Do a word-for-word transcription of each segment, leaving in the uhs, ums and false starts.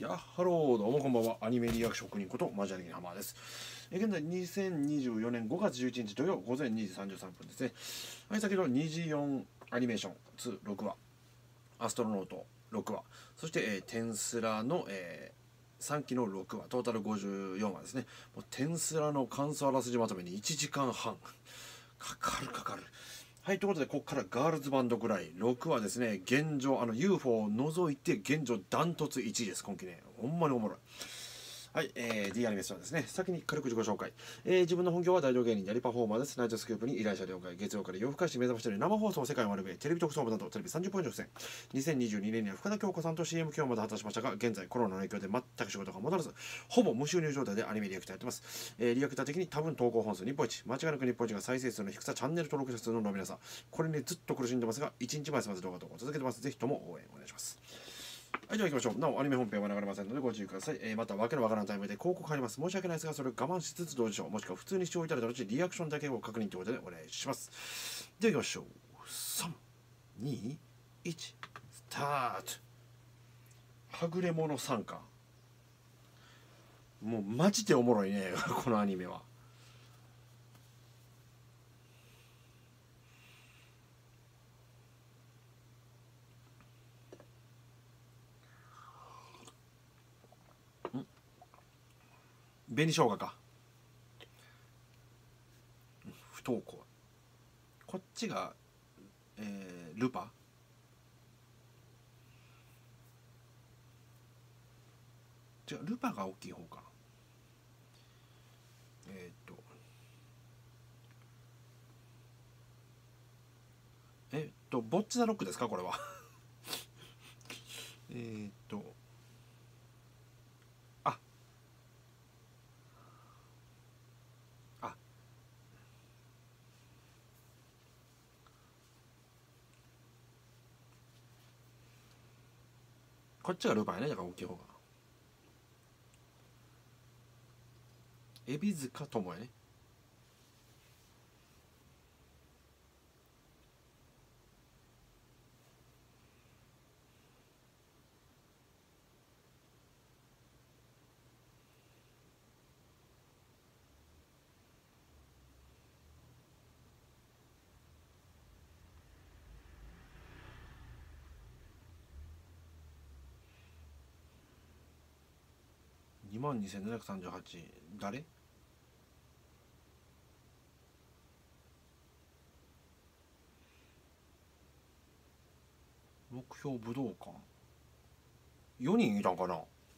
やっハロー、どうもこんばんは。アニメリアク職人ことマジャリンハマーです。え現在にせんにじゅうよねんごがつじゅういちにち土曜午前にじさんじゅうさんぷんですね。はい、先ほどにじよんアニメーションにろくわ、アストロノートろくわ、そして、えー、テンスラの、えー、さんきのろくわ、トータルごじゅうよんわですね。もうテンスラの感想あらすじまとめにいちじかんはんかかるかかる。はい、ということで、ここからガールズバンドぐらい、ろくわですね、現状、あの ユーフォー を除いて、現状ダントツいちいです、今期ね。ほんまにおもろい。はい、えー、D アニメーションですね。先に軽く自己紹介。えー、自分の本業は大道芸人でありパフォーマーです。ナイトスクープに依頼者了解。月曜から夜更かし目覚ましている生放送世界を丸べテレビ特捜部などテレビさんじゅっぽん以上出演。にせんにじゅうにねんには深田恭子さんと シーエム 今日まで果たしましたが、現在コロナの影響で全く仕事が戻らず、ほぼ無収入状態でアニメリアクターやってます。えー、リアクター的に多分投稿本数日本一、間違いなく日本一が再生数の低さ、チャンネル登録者数の伸びなさ、これにずっと苦しんでますが、いちにちまえすまず動画投稿続けてます。ぜひとも応援お願いします。はい、では行きましょう。なお、アニメ本編は流れませんのでご注意ください。えー、また、わけのわからんタイムで広告入ります。申し訳ないですが、それを我慢しつつ同時賞、もしくは普通に視聴いただいた後、リアクションだけを確認ということでお願いします。では行きましょう。さん、に、いち、スタート。はぐれ者参加。もうマジでおもろいね、このアニメは。紅生姜か。不登校。こっちが、えー、ルパ。違う、ルパが大きい方かな。えー、っと。えっと、ボッチザロックですか、これは。えっと。あ、あ、こっちがルパンやね、だから大きい方が。海老塚智也ね。にまんにせんななひゃくさんじゅうはち。誰？目標武道館。よにんいたんかな。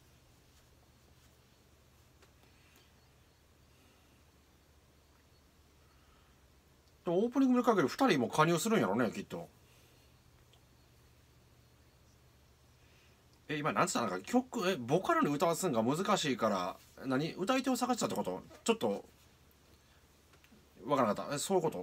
でもオープニングにかけるふたりも加入するんやろね、きっと。え、今なんつったのか、曲、え、ボカロに歌わすんが難しいから、何歌い手を探したってこと？ちょっと、わからなかった。え、そういうこと？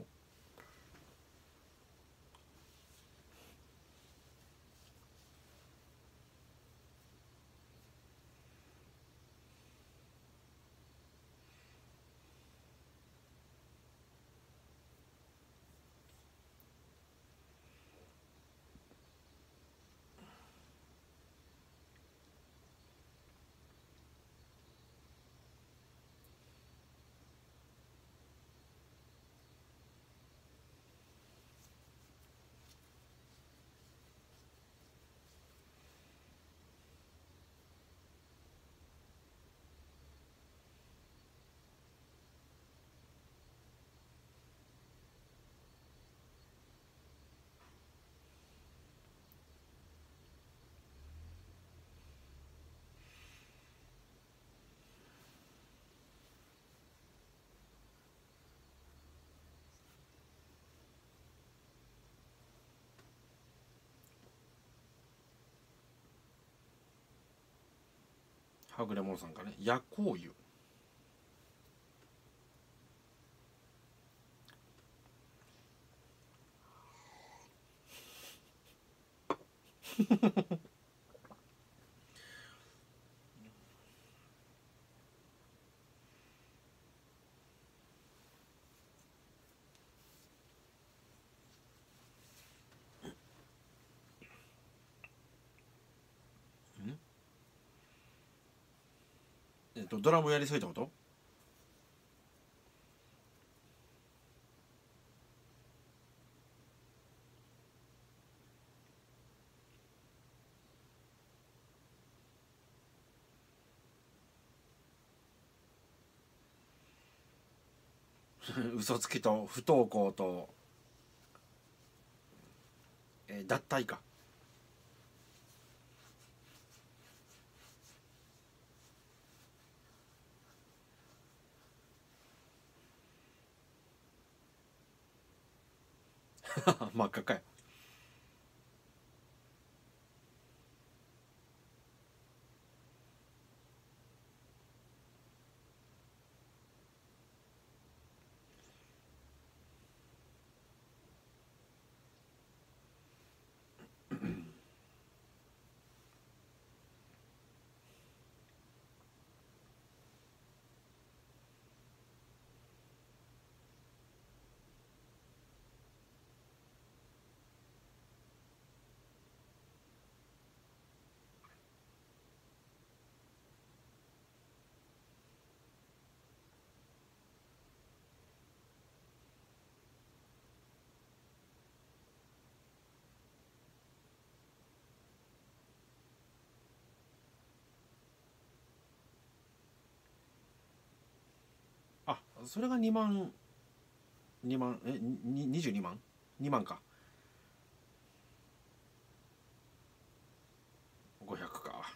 はぐれ者さんかね。夜光湯。 とドラムやりそうってこと？嘘つきと不登校と、えー脱退か。真っ赤かや。あ、それがにまん、にまん、え、ににじゅうにまん ?に 万か。ごひゃくか。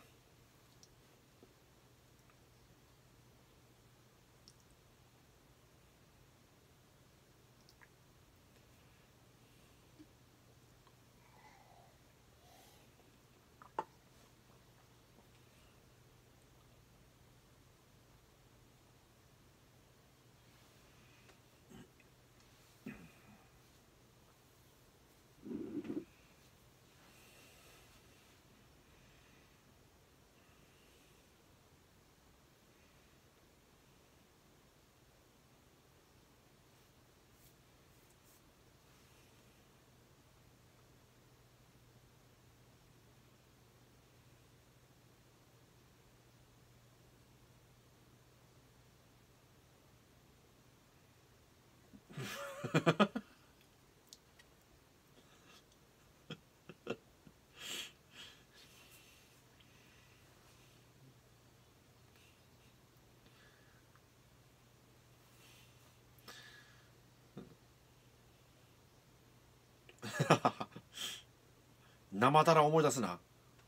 生だら思い出すな。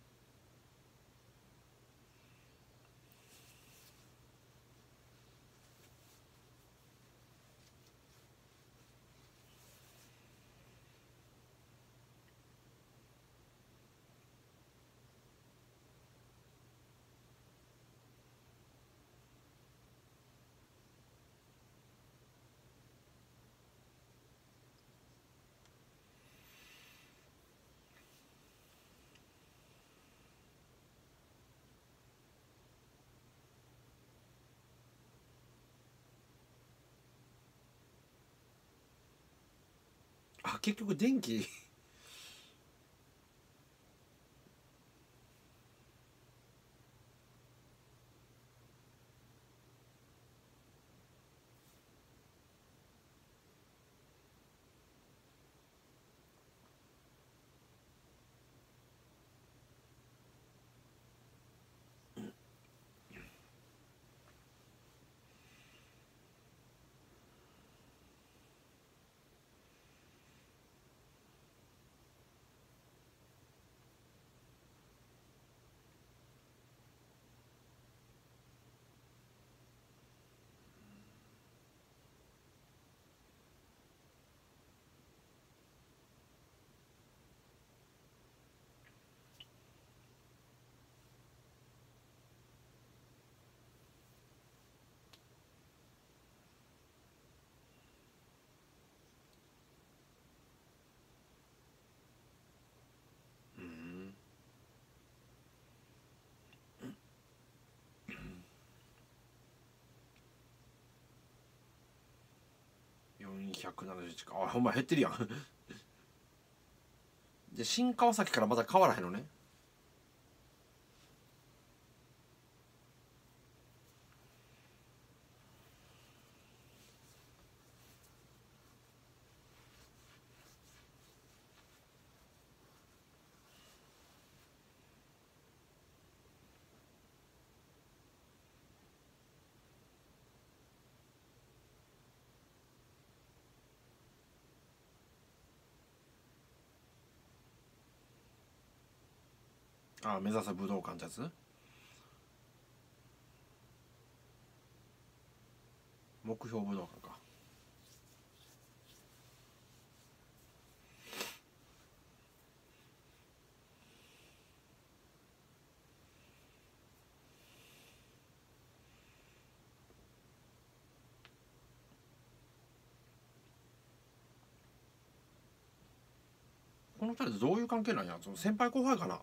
あ、結局電気。うん。よんひゃくななじゅういちか。あ、ほんま減ってるやん。で、新川崎からまた変わらへんのね。 ああ、目指せ武道館ってやつ。目標武道館か。この二人どういう関係なんや。その先輩後輩かな。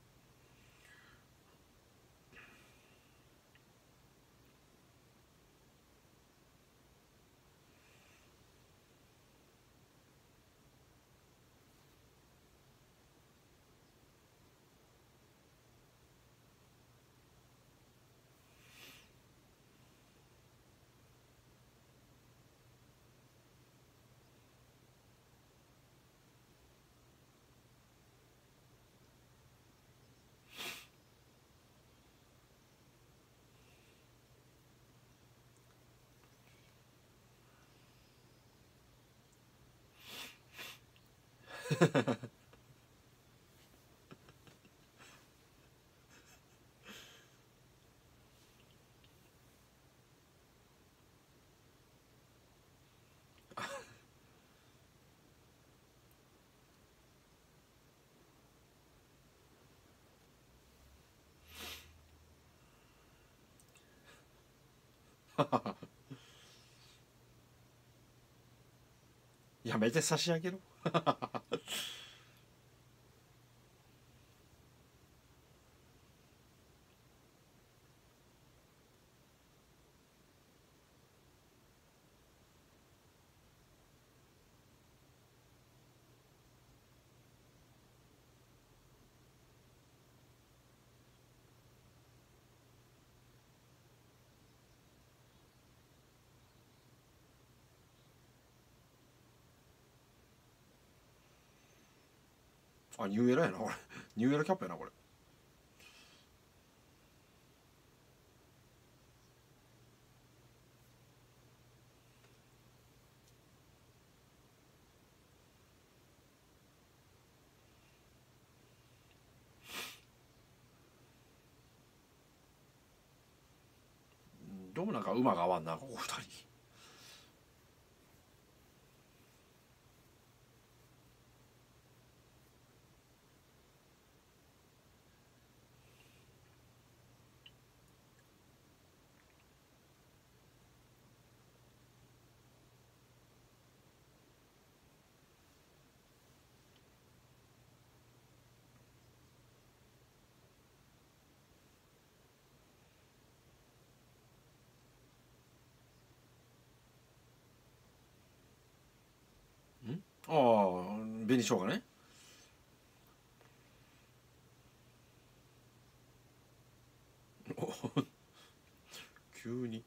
やめて差し上げろ。あ、ニューエラやなこれ。ニューエラキャップやなこれ。どうもなんか馬が合わんなここ二人。ああ、紅生姜ね。急に。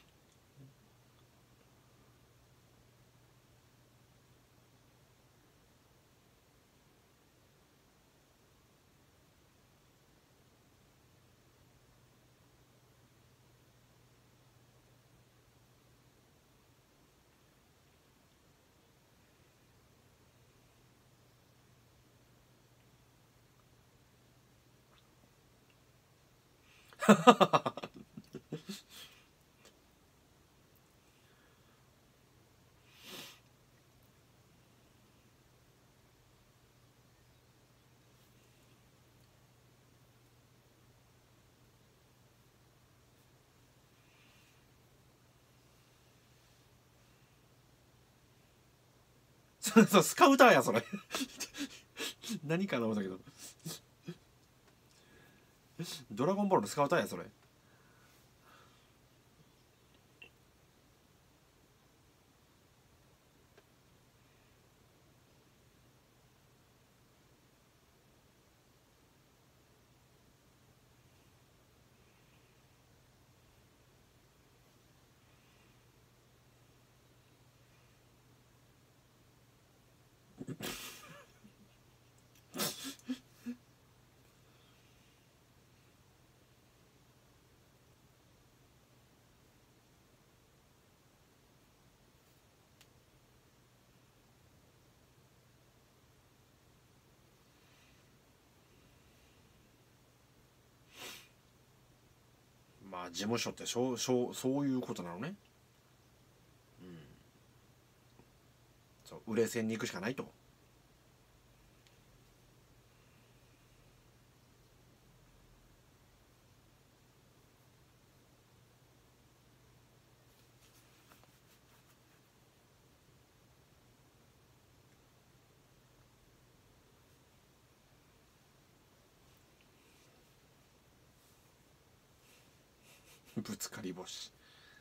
そうそう、スカウターやそれ。何かな思ったけど、ドラゴンボールのスカウターやそれ。 あ、事務所ってそうそうそういうことなのね。うん。そう、売れ線に行くしかないと。ぶつかり星。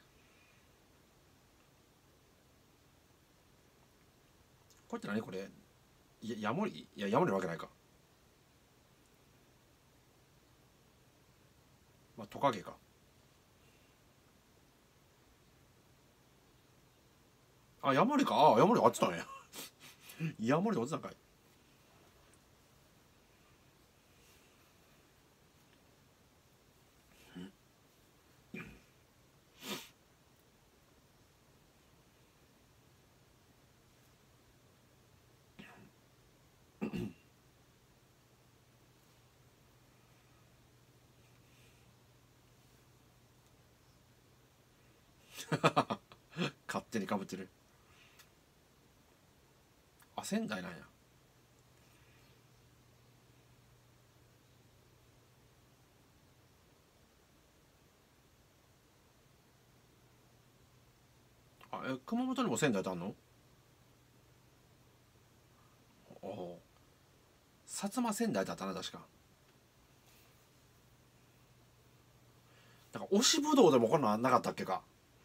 これって何これ。やヤモリ、いやヤモリのわけないか。まあトカゲか。あ、ヤモリか。あ、ヤモリあってたね。ヤモリあってたんかい。勝手にかぶってる。あ、仙台なんや。あ、え、熊本にも仙台ってあんの？おお。薩摩仙台だったな、確か。だから、押しぶどうでもこんなんなかったっけか。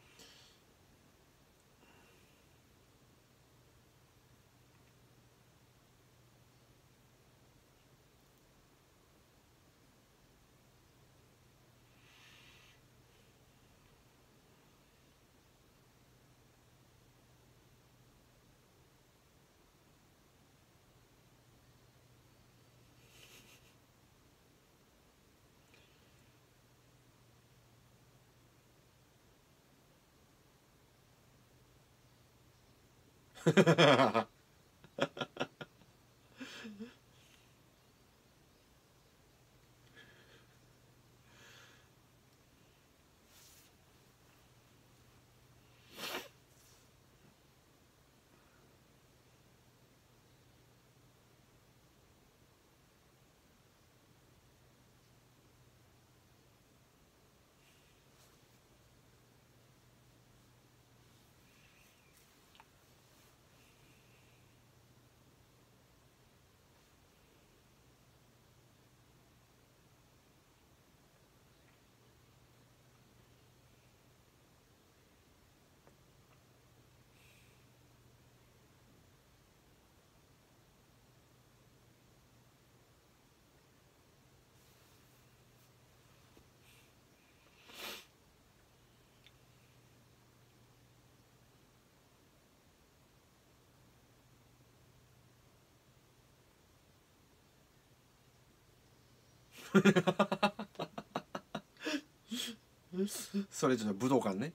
それちょっと武道館ね。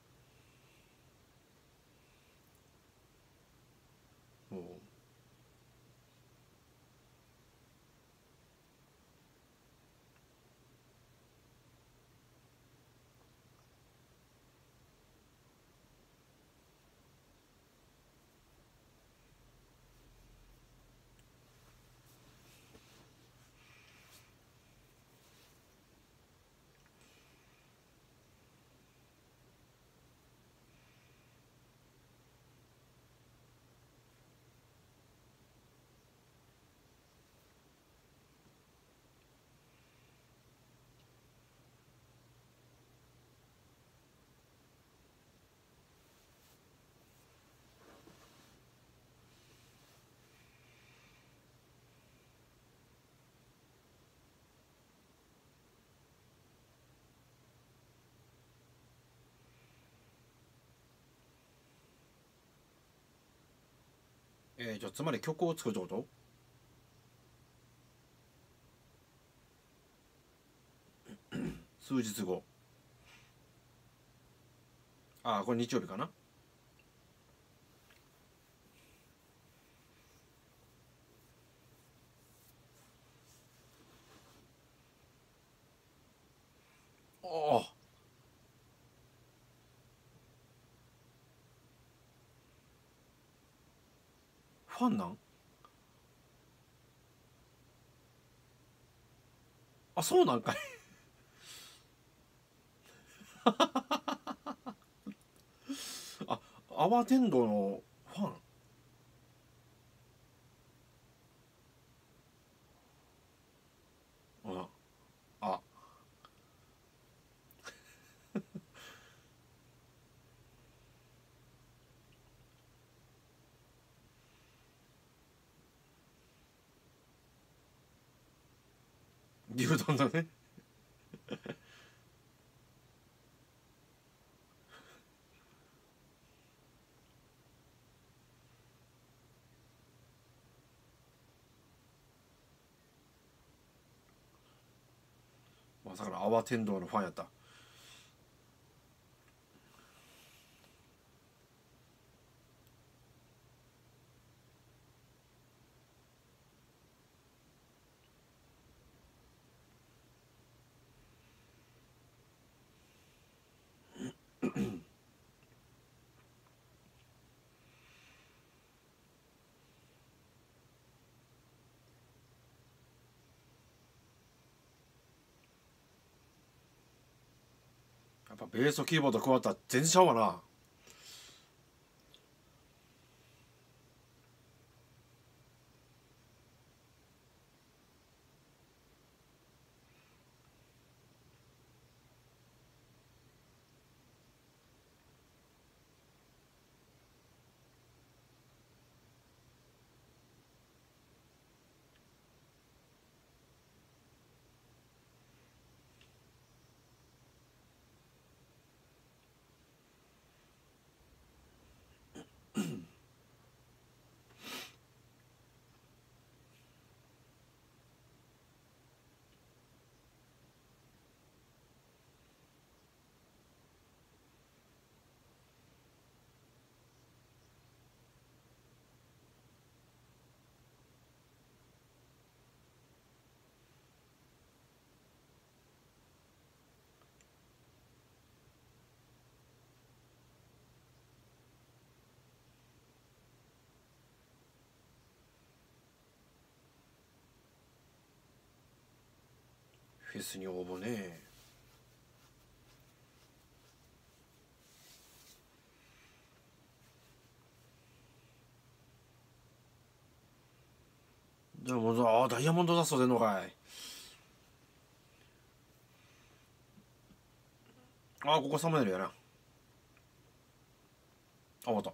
おう。えー、じゃあつまり曲を作るってこと？数日後。ああ、これ日曜日かな。おお。 ファンなん？あ、そうなんかい。あ、アワ天童のファン。ああ、牛丼だね。まさかのアワ天童のファンやった。やっぱベースとキーボード加わったら全然ちゃうわな。フェスに応募ね。じゃあもう、ああダイヤモンドダスト出んのかい。ああここサムネイルやな。あ、終わった。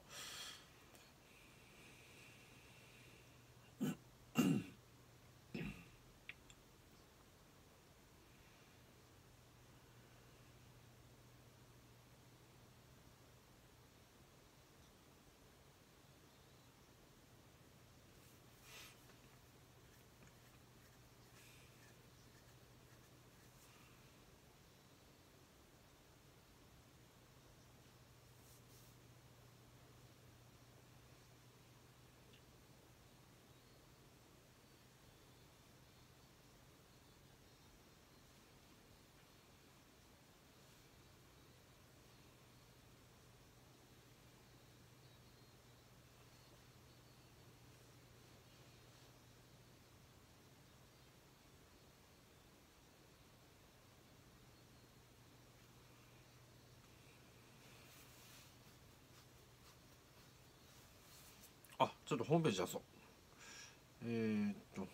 あ、ちょっとホームページ出そう。えー、っと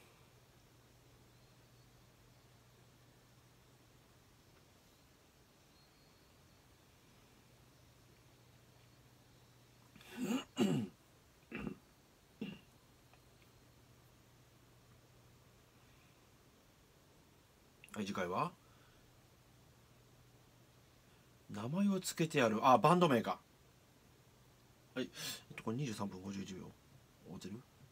はい、次回は名前を付けてやる。あ、バンド名か。はい、えっとこれにじゅうさんぷんごじゅういちびょう。終わってる？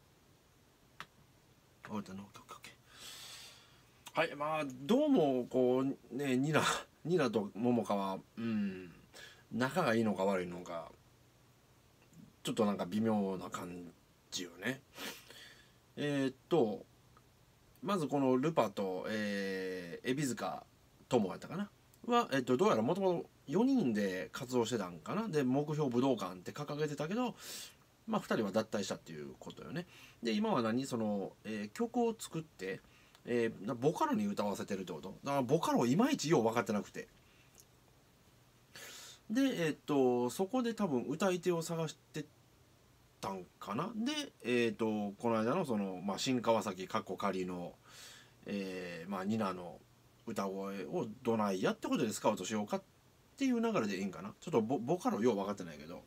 終わったな。オッケーオッケーオッケー。はい、まあどうもこうね、ニナニナと桃香はうん仲がいいのか悪いのかちょっとなんか微妙な感じよね。えー、っとまずこのルパと、えー、海老塚友やったかなは、えっと、どうやらもともとよにんで活動してたんかな。で目標武道館って掲げてたけどまあ、ふたりは脱退したっていうことよね。で今は何その、えー曲を作って、えーボカロに歌わせてるってことだから。ボカロいまいちよう分かってなくて、でえーっとそこで多分歌い手を探してたんかな。でえーっとこの間のその、まあ、新川崎かっこ仮の、えーまあ、ニナの歌声をどないやってことでスカウトしようかっていう流れでいいんかな。ちょっと ボ, ボカロよう分かってないけど、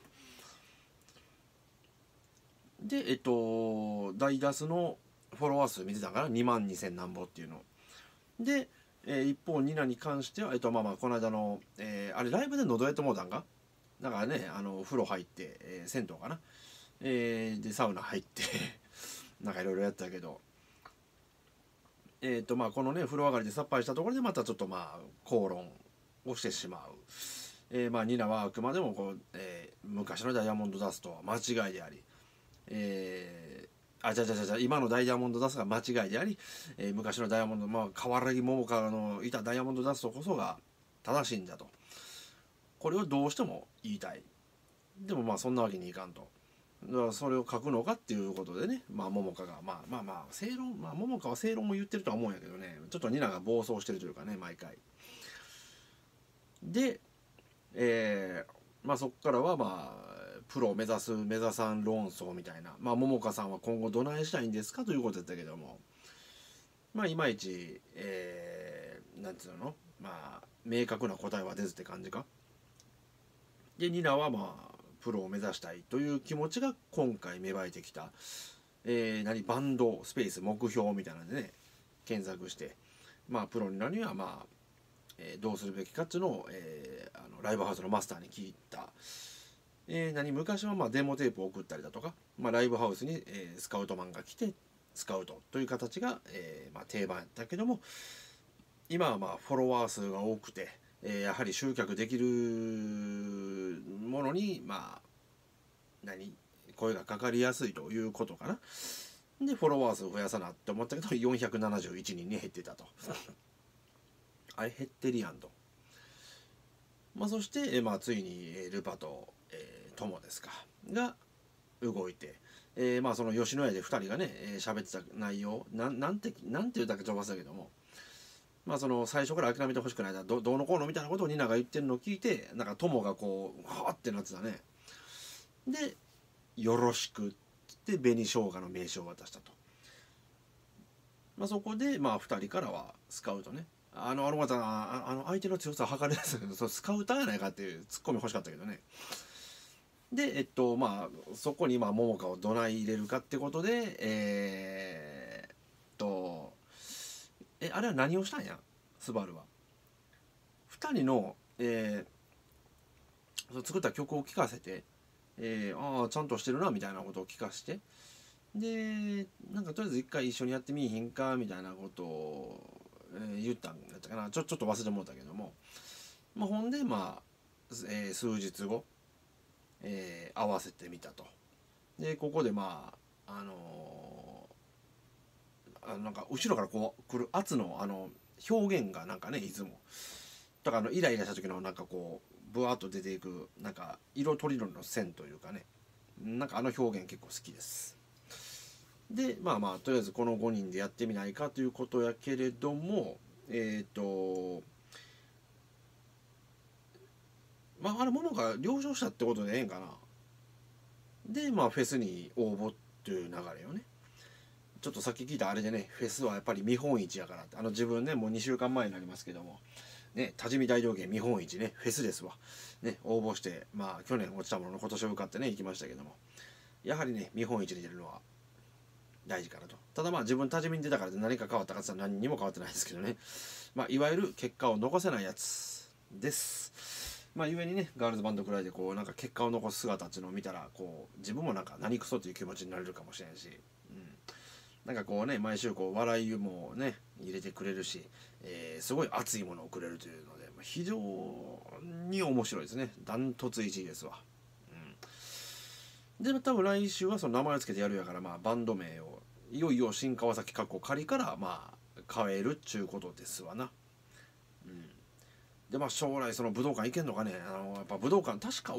でえっとダイダスのフォロワー数見てたからにまんにせんなんぼっていうので、えー一方ニナに関しては、えっとまあまあこの間の、えーあれライブで喉やってもうたんか。だからね、あの風呂入って、えー銭湯かな、えーでサウナ入ってなんかいろいろやったけど、えっとまあこのね風呂上がりでさっぱりしたところでまたちょっとまあ口論をしてしまう。えーまあニナはあくまでもこう、えー昔のダイヤモンドダストは間違いであり、えー、あじゃじゃじゃじゃ今のダイヤモンドダストが間違いであり、えー昔のダイヤモンド、まあ川原桃香のいたダイヤモンドダストこそが正しいんだと、これをどうしても言いたい。でもまあそんなわけにいかんと。だからそれを書くのかっていうことでね、まあ桃香がまあまあまあ正論、まあ桃香は正論も言ってるとは思うんやけどね、ちょっとニナが暴走してるというかね、毎回で、えー、まあそこからはまあプロを目指す目指さん論争みたいな、まあ桃香さんは今後どないしたいんですかということだったけども、まあいまいち、えー、なんつうの、まあ明確な答えは出ずって感じか。でニナはまあプロを目指したいという気持ちが今回芽生えてきた、えー、何バンドスペース目標みたいなんでね検索して、まあプロになるにはまあ、えーどうするべきかっていうのを、えーあのライブハウスのマスターに聞いた。えー何昔はまあデモテープを送ったりだとか、まあ、ライブハウスに、えースカウトマンが来てスカウトという形が、えーまあ、定番やったけども、今はまあフォロワー数が多くて、えーやはり集客できるものにまあ何声がかかりやすいということかな。でフォロワー数を増やさなって思ったけどよんひゃくななじゅういちにんに減ってたとあれ減ってるやんと。まあそして、えーまあ、ついにえールパと、えー、友ですかが動いて、えーまあその吉野家でふたりがねえー喋ってた内容なんなんてなんて言うだけ飛ばすだけども、まあその最初から諦めてほしくないな、どどうのこうのみたいなことをニナが言ってるのを聞いて、なんか友がこうはあってなってたね。でよろしくって紅生姜の名刺を渡したと。まあそこでまあふたりからはスカウトね、あのあの方ああの相手の強さを測るやつそうスカウターやないかっていうツッコミ欲しかったけどね。でえっとまあそこにまあ桃香をどない入れるかってことで、えー、っとえあれは何をしたんやスバルは。ふたりの、えー、作った曲を聴かせて、えー、ああちゃんとしてるなみたいなことを聞かして、でなんかとりあえず一回一緒にやってみいひんかみたいなことを、えー、言ったんだったかな、ちょちょっと忘れてもうたけども、まあ、ほんでまあ、えー、数日後、えー、合わせてみたと。でここでまああのー、あなんか後ろからこう来る圧のあの表現がなんかねいつもだからあのイライラした時のなんかこうブワーッと出ていくなんか色とりどりの線というかね、なんかあの表現結構好きです。でまあまあとりあえずこのごにんでやってみないかということやけれども、えっ、ー、とまああれももが了承したってことでええんかな。でまあフェスに応募っていう流れよね。ちょっとさっき聞いたあれでね、フェスはやっぱり見本市やからって、あの自分ねもうにしゅうかんまえになりますけどもね、多治見大道芸見本市ねフェスですわね、応募してまあ去年落ちたものの今年受かってね行きましたけども、やはりね見本市に出るのは大事かなと。ただまあ自分多治見に出たからで何か変わったかって言ったら何にも変わってないですけどね、まあいわゆる結果を残せないやつです。まあゆえにねガールズバンドくらいでこうなんか結果を残す姿っていうのを見たらこう自分もなんか何クソという気持ちになれるかもしれんし、うん、なんかこうね毎週こう笑いもね入れてくれるし、えー、すごい熱いものをくれるというので非常に面白いですね。ダントツいちいですわ。うん、で多分来週はその名前を付けてやるやから、まあバンド名をいよいよ新川崎かっこ仮からまあ変えるっちゅうことですわな。うん、でまあ将来その武道館行けんのかね。あのやっぱ武道館確か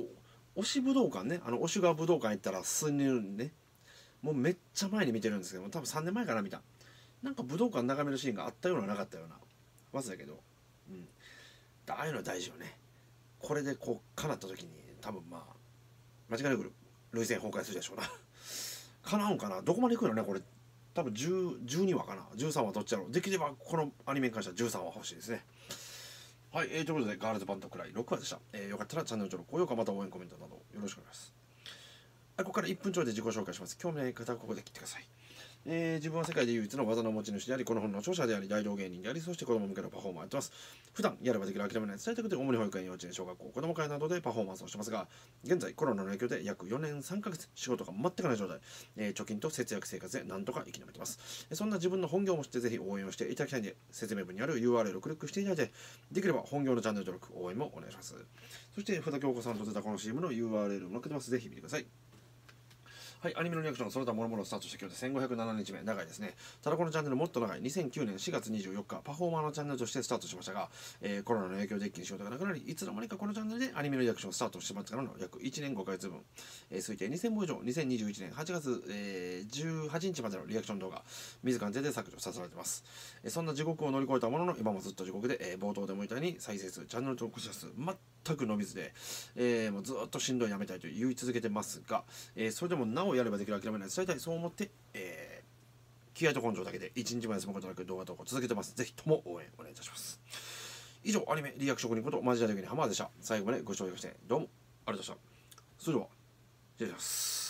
推し武道館ね、あの推しが武道館行ったら数年ね、もうめっちゃ前に見てるんですけども、多分さんねんまえかな見た。なんか武道館眺めるシーンがあったようななかったような忘れたけど、うん、ああいうのは大事よね。これでこう叶った時に多分まあ間違いなく涙腺崩壊するでしょうな。叶うんかな、どこまで行くのねこれ。多分じゅう、じゅうにわかな、じゅうさんわどっちやろう。できればこのアニメに関してはじゅうさんわ欲しいですね。はい、えー、ということでガールズバンドくらいろくわでした。えー、よかったらチャンネル登録、高評価また応援コメントなどよろしくお願いします。はい、ここからいっぷんちょいで自己紹介します。興味ない方はここで切ってください。えー、自分は世界で唯一の技の持ち主であり、この本の著者であり、大道芸人であり、そして子供向けのパフォーマーをやってます。普段やればできる諦めない伝えたくて、主に保育園、幼稚園、小学校、子供会などでパフォーマンスをしてますが、現在コロナの影響で約よねんさんかげつ仕事が全くない状態、えー、貯金と節約生活でなんとか生き延びてます。そんな自分の本業を知ってぜひ応援をしていただきたいので、説明文にある ユーアールエル をクリックしていただいて、できれば本業のチャンネル登録、応援もお願いします。そして、福田京子さんと出たこの シーエム の ユーアールエル を載っけてます。ぜひ見てください。はい、アニメのリアクション、その他もろもろスタートして今日でせんごひゃくななにちめ、長いですね。ただこのチャンネルもっと長い、にせんきゅうねんしがつにじゅうよっか、パフォーマーのチャンネルとしてスタートしましたが、えー、コロナの影響で一気に仕事がなくなり、いつの間にかこのチャンネルでアニメのリアクションをスタートしてしまってからの約いちねんごかげつぶん、えー、推定にせんぼん以上、にせんにじゅういちねんはちがつ、えー、じゅうはちにちまでのリアクション動画、自らの手で削除させられています。えー、そんな地獄を乗り越えたものの、今もずっと地獄で、えー、冒頭でも言ったように再生数、チャンネル登録者数、全く伸びずで、えー、もうずっとしんどいやめたいと言い続けてますが、えー、それでもなおやればできる諦めない伝えたい、そう思って、えー、気合と根性だけで一日も休むことなく動画投稿続けてます。ぜひとも応援お願いいたします。以上、アニメリアク職人ことマジ大的にハマーでした。最後までご視聴いただきましてどうもありがとうございました。それでは失礼します。